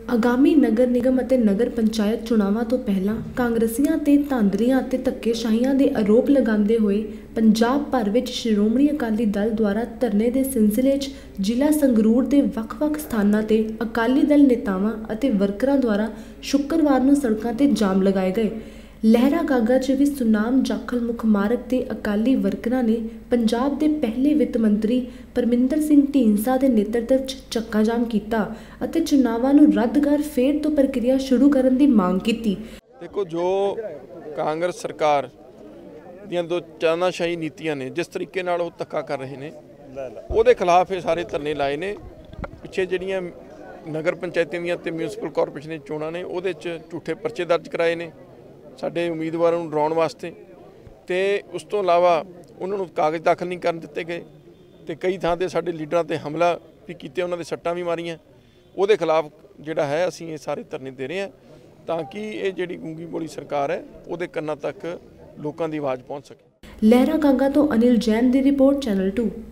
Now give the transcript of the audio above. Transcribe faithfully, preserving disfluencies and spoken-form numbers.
ਆਗਾਮੀ ਨਗਰ ਨਿਗਮ ਅਤੇ ਨਗਰ ਪੰਚਾਇਤ ਚੋਣਾਵਾਂ ਤੋਂ ਪਹਿਲਾਂ ਕਾਂਗਰਸੀਆਂ ਤੇ ਧਾਂਦਲੀਆਂ ਅਤੇ ਧੱਕੇਸ਼ਾਹੀਆਂ ਦੇ ਆਰੋਪ ਲਗਾਉਂਦੇ ਹੋਏ ਪੰਜਾਬ ਭਰ ਵਿੱਚ ਸ਼੍ਰੋਮਣੀ ਅਕਾਲੀ ਦਲ ਦੁਆਰਾ ਧਰਨੇ ਦੇ ਸਿਲਸਿਲੇ 'ਚ ਜ਼ਿਲ੍ਹਾ ਸੰਗਰੂਰ ਦੇ ਵੱਖ-ਵੱਖ ਸਥਾਨਾਂ ਤੇ ਅਕਾਲੀ ਦਲ ਨੇਤਾਵਾਂ ਅਤੇ ਵਰਕਰਾਂ ਦੁਆਰਾ ਸ਼ੁੱਕਰਵਾਰ ਨੂੰ ਸੜਕਾਂ ਤੇ ਜਾਮ ਲਗਾਏ ਗਏ। ਲਹਿਰਾ ਗਾਗਾ 'ਚ ਵੀ ਸੁਨਾਮ ਜਾਖਲ ਮੁੱਖ ਮਾਰਗ ਤੇ ਅਕਾਲੀ ਵਰਕਰਾਂ ਨੇ ਪੰਜਾਬ ਦੇ ਪਹਿਲੇ ਵਿੱਤ ਮੰਤਰੀ ਪਰਮਿੰਦਰ ਸਿੰਘ ਢੀਂਡਸਾ ਦੇ ਨੇਤਰਤਵ 'ਚ ਚੱਕਾ ਜਾਮ ਕੀਤਾ ਅਤੇ ਚੁਣਾਵਾਂ ਨੂੰ ਰੱਦ ਕਰ ਫੇਰ ਤੋਂ ਪ੍ਰਕਿਰਿਆ ਸ਼ੁਰੂ ਕਰਨ ਦੀ ਮੰਗ ਕੀਤੀ। देखो, जो कांग्रेस सरकार ਦੀਆਂ ਦੋ ਚਾਨਾਸ਼ਾਹੀ ਨੀਤੀਆਂ ਨੇ, ਜਿਸ ਤਰੀਕੇ ਨਾਲ ਉਹ ਧੱਕਾ ਕਰ ਰਹੇ ਨੇ, ਉਹਦੇ ਖਿਲਾਫ ਇਹ ਸਾਰੇ ਧਰਨੇ ਲਾਏ ਨੇ। ਪਿੱਛੇ ਜਿਹੜੀਆਂ ਨਗਰ ਪੰਚਾਇਤਾਂ ਦੀਆਂ ਤੇ ਮਿਊਨਿਸਪਲ ਕਾਰਪੋਰੇਸ਼ਨ ਦੀਆਂ ਚੋਣਾਂ ਨੇ, ਉਹਦੇ 'ਚ ਝੂਠੇ ਪਰਚੇ ਦਰਜ ਕਰਾਏ ਨੇ ਸਾਡੇ ਉਮੀਦਵਾਰਾਂ ਨੂੰ ਡਰਾਉਣ ਵਾਸਤੇ, ਤੇ ਉਸ ਤੋਂ ਇਲਾਵਾ ਉਹਨਾਂ ਨੂੰ ਕਾਗਜ਼ ਦਾਖਲ ਨਹੀਂ ਕਰਨ ਦਿੱਤੇ ਗਏ ਤੇ ਕਈ ਥਾਂ ਤੇ ਸਾਡੇ ਲੀਡਰਾਂ ਤੇ ਹਮਲਾ ਵੀ ਕੀਤੇ, ਉਹਨਾਂ ਦੇ ਸੱਟਾਂ ਵੀ ਮਾਰੀਆਂ। ਉਹਦੇ ਖਿਲਾਫ ਜਿਹੜਾ ਹੈ ਅਸੀਂ ਇਹ ਸਾਰੇ ਧਰਨੇ ਦੇ ਰਹੇ ਹਾਂ ਤਾਂ ਕਿ ਇਹ ਜਿਹੜੀ ਗੂੰਗੀ ਬੋਲੀ ਸਰਕਾਰ ਹੈ ਉਹਦੇ ਕੰਨਾਂ ਤੱਕ ਲੋਕਾਂ ਦੀ ਆਵਾਜ਼ ਪਹੁੰਚ ਸਕੇ। ਲਹਿਰਾ ਗਾਗਾ ਤੋਂ ਅਨਿਲ ਜੈਨ ਦੀ ਰਿਪੋਰਟ, ਚੈਨਲ ਟੂ।